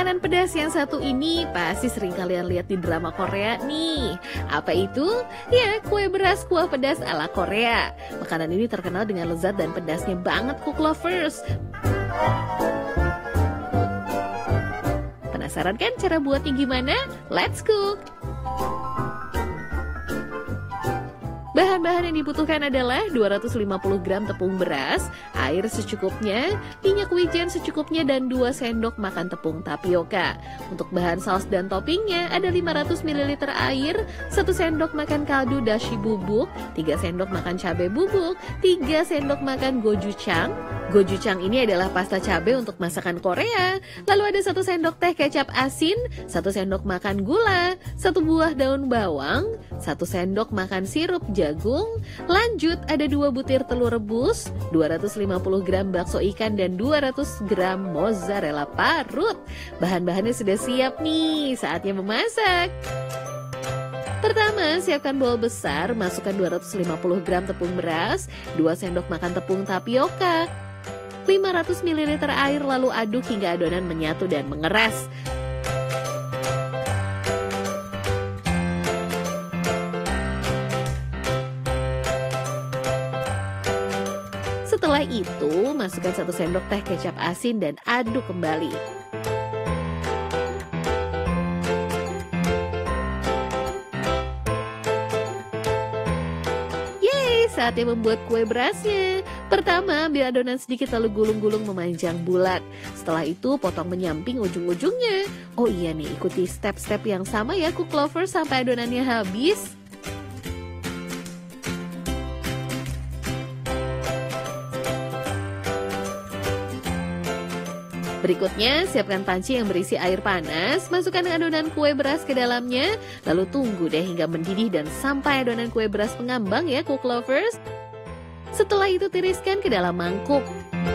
Makanan pedas yang satu ini pasti sering kalian lihat di drama Korea nih. Apa itu? Ya, kue beras kuah pedas ala Korea. Makanan ini terkenal dengan lezat dan pedasnya banget cook lovers. Penasaran kan cara buatnya gimana? Let's cook! Bahan-bahan yang dibutuhkan adalah 250 gram tepung beras, air secukupnya, minyak wijen secukupnya, dan 2 sendok makan tepung tapioka. Untuk bahan saus dan toppingnya ada 500 ml air, 1 sendok makan kaldu dashi bubuk, 3 sendok makan cabai bubuk, 3 sendok makan gochujang. Gochujang ini adalah pasta cabai untuk masakan Korea. Lalu ada 1 sendok teh kecap asin, 1 sendok makan gula, 1 buah daun bawang, 1 sendok makan sirup jagung. Lanjut ada 2 butir telur rebus, 250 gram bakso ikan, dan 200 gram mozzarella parut. Bahan-bahannya sudah siap nih, saatnya memasak. Pertama, siapkan bowl besar, masukkan 250 gram tepung beras, 2 sendok makan tepung tapioka, 500 ml air, lalu aduk hingga adonan menyatu dan mengeras. Setelah itu, masukkan 1 sendok teh kecap asin dan aduk kembali. Yeay, saatnya membuat kue berasnya. Pertama, ambil adonan sedikit lalu gulung-gulung memanjang bulat. Setelah itu, potong menyamping ujung-ujungnya. Oh iya nih, ikuti step-step yang sama ya cook lovers sampai adonannya habis. Berikutnya, siapkan panci yang berisi air panas, masukkan adonan kue beras ke dalamnya, lalu tunggu deh hingga mendidih dan sampai adonan kue beras mengambang ya cook lovers. Setelah itu tiriskan ke dalam mangkuk.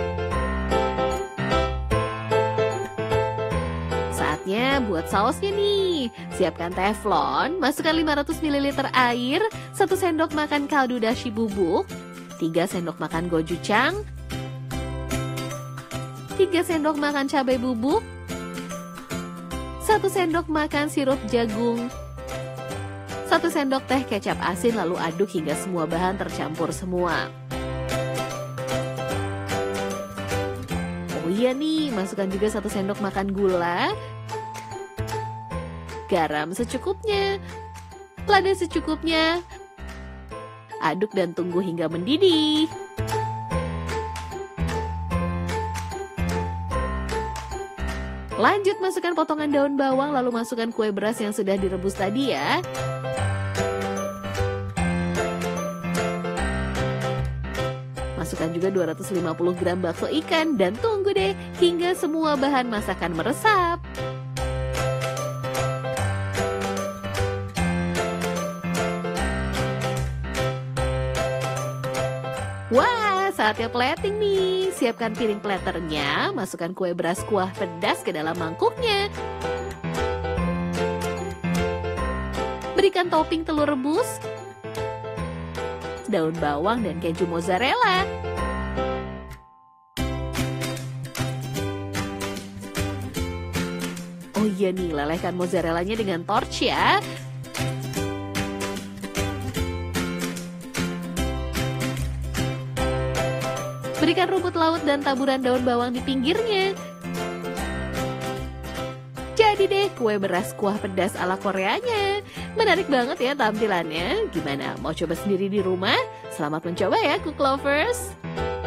Saatnya buat sausnya nih. Siapkan teflon, masukkan 500 ml air, 1 sendok makan kaldu dashi bubuk, 3 sendok makan gochujang, 3 sendok makan cabai bubuk, 1 sendok makan sirup jagung, 1 sendok teh kecap asin, lalu aduk hingga semua bahan tercampur semua. Oh iya nih, masukkan juga 1 sendok makan gula, garam secukupnya, lada secukupnya, aduk dan tunggu hingga mendidih. Lanjut masukkan potongan daun bawang, lalu masukkan kue beras yang sudah direbus tadi ya. Masukkan juga 250 gram bakso ikan dan tunggu deh hingga semua bahan masakan meresap. Wah, saatnya plating nih. Siapkan piring platternya, masukkan kue beras kuah pedas ke dalam mangkuknya. Berikan topping telur rebus, daun bawang, dan keju mozzarella. Oh iya nih, lelehkan mozzarellanya dengan torch ya. Berikan rumput laut dan taburan daun bawang di pinggirnya. Jadi deh kue beras kuah pedas ala Koreanya. Menarik banget ya tampilannya. Gimana? Mau coba sendiri di rumah? Selamat mencoba ya cook lovers.